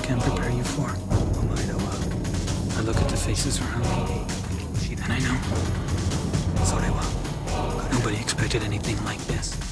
can prepare you for. I look at the faces around me, and I know. Nobody expected anything like this.